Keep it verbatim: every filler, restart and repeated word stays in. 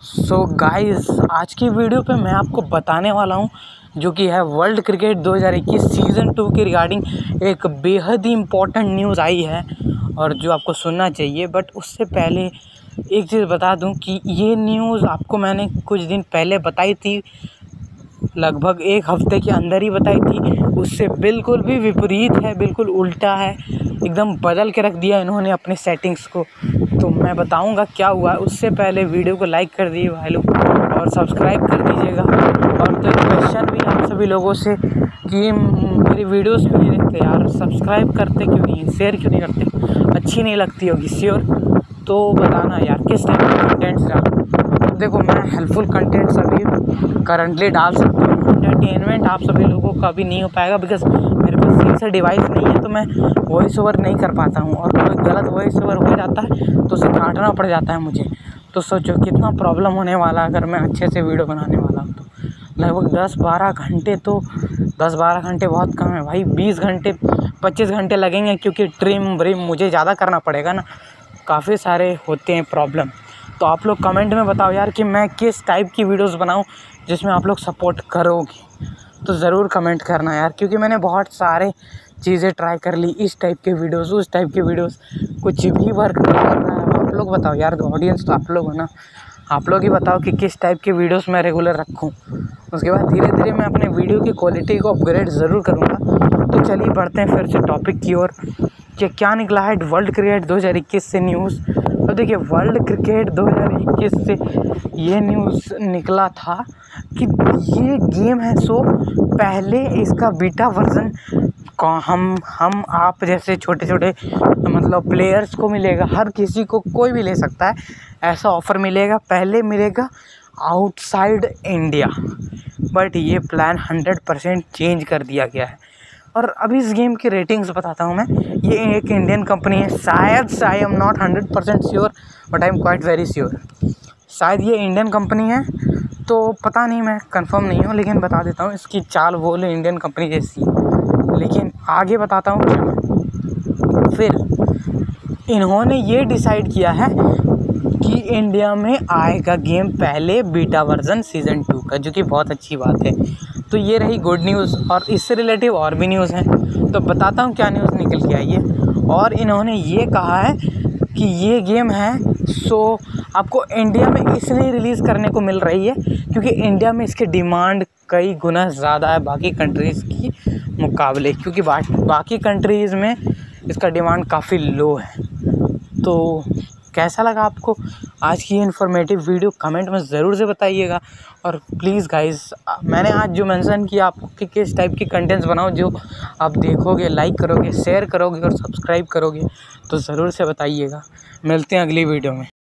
So guys, आज की video पे मैं आपको बताने वाला हूँ जो कि है वर्ल्ड क्रिकेट दो हज़ार इक्कीस सीज़न टू के रिगार्डिंग एक बेहद ही इम्पोर्टेंट न्यूज़ आई है और जो आपको सुनना चाहिए। बट उससे पहले एक चीज़ बता दूं कि ये न्यूज़ आपको मैंने कुछ दिन पहले बताई थी, लगभग एक हफ्ते के अंदर ही बताई थी। उससे बिल्कुल भी विपरीत है, बिल्कुल उल्टा है, एकदम बदल के रख दिया इन्होंने अपने सेटिंग्स को। तो मैं बताऊंगा क्या हुआ है। उससे पहले वीडियो को लाइक कर दीजिए भाई लोग और सब्सक्राइब कर दीजिएगा। और तो एक क्वेश्चन भी आप सभी लोगों से कि मेरी वीडियोस क्यों नहीं देखते यार, सब्सक्राइब करते क्यों नहीं, शेयर क्यों नहीं करते, अच्छी नहीं लगती होगी श्योर, तो बताना यार किस टाइप के कंटेंट्स डालूं। देखो, मैं हेल्पफुल कंटेंट सभी करंटली डाल सकता हूँ, एंटरटेनमेंट आप सभी लोगों का भी नहीं हो पाएगा बिकॉज मेरे पास सही से डिवाइस नहीं है, तो मैं वॉइस ओवर नहीं कर पाता हूँ और कोई गलत वॉइस ओवर हो जाता है तो उसे काटना पड़ जाता है मुझे। तो सोचो कितना प्रॉब्लम होने वाला अगर मैं अच्छे से वीडियो बनाने वाला हूँ तो। लगभग दस बारह घंटे, तो दस बारह घंटे बहुत कम है भाई, बीस घंटे पच्चीस घंटे लगेंगे क्योंकि ट्रिम व्रिम मुझे ज़्यादा करना पड़ेगा ना, काफ़ी सारे होते हैं प्रॉब्लम। तो आप लोग कमेंट में बताओ यार कि मैं किस टाइप की वीडियोस बनाऊं जिसमें आप लोग सपोर्ट करोगे, तो ज़रूर कमेंट करना यार, क्योंकि मैंने बहुत सारे चीज़ें ट्राई कर ली, इस टाइप के वीडियोस उस टाइप के वीडियोस, कुछ भी वर्क नहीं कर रहा है। आप लोग बताओ यार, ऑडियंस तो आप लोग हो ना, आप लोग ही बताओ कि किस टाइप के वीडियोस मैं रेगुलर रखूं। उसके बाद धीरे धीरे मैं अपने वीडियो की क्वालिटी को अपग्रेड ज़रूर करूँगा। तो चलिए बढ़ते हैं फिर से टॉपिक की ओर कि क्या निकला है वर्ल्ड क्रिकेट दो हज़ार इक्कीस से न्यूज़। अब देखिए, वर्ल्ड क्रिकेट दो हज़ार इक्कीस से ये न्यूज़ निकला था कि ये गेम है सो पहले इसका बीटा वर्जन हम हम आप जैसे छोटे छोटे मतलब प्लेयर्स को मिलेगा, हर किसी को, कोई भी ले सकता है, ऐसा ऑफ़र मिलेगा। पहले मिलेगा आउटसाइड इंडिया, बट ये प्लान हंड्रेड परसेंट चेंज कर दिया गया है। और अभी इस गेम की रेटिंग्स बताता हूँ मैं। ये एक इंडियन कंपनी है, शायद I am not hundred percent sure but I am quite very sure, शायद ये इंडियन कंपनी है, तो पता नहीं, मैं कंफर्म नहीं हूँ, लेकिन बता देता हूँ इसकी चाल बोल इंडियन कंपनी जैसी। लेकिन आगे बताता हूँ क्या। फिर इन्होंने ये डिसाइड किया है कि इंडिया में आएगा गेम पहले बीटा वर्जन सीज़न टू का, जो कि बहुत अच्छी बात है। तो ये रही गुड न्यूज़, और इससे रिलेटिव और भी न्यूज़ हैं, तो बताता हूँ क्या न्यूज़ निकल के आई है। और इन्होंने ये कहा है कि ये गेम है सो आपको इंडिया में इसलिए रिलीज़ करने को मिल रही है क्योंकि इंडिया में इसकी डिमांड कई गुना ज़्यादा है बाकी कंट्रीज़ की मुकाबले, क्योंकि बा, बाकी कंट्रीज़ में इसका डिमांड काफ़ी लो है। तो कैसा लगा आपको आज की इन्फॉर्मेटिव वीडियो, कमेंट में ज़रूर से बताइएगा। और प्लीज़ गाइस, मैंने आज जो मेंशन किया आपको कि किस टाइप की कंटेंट्स बनाओ जो आप देखोगे, लाइक करोगे, शेयर करोगे और सब्सक्राइब करोगे, तो ज़रूर से बताइएगा। मिलते हैं अगली वीडियो में।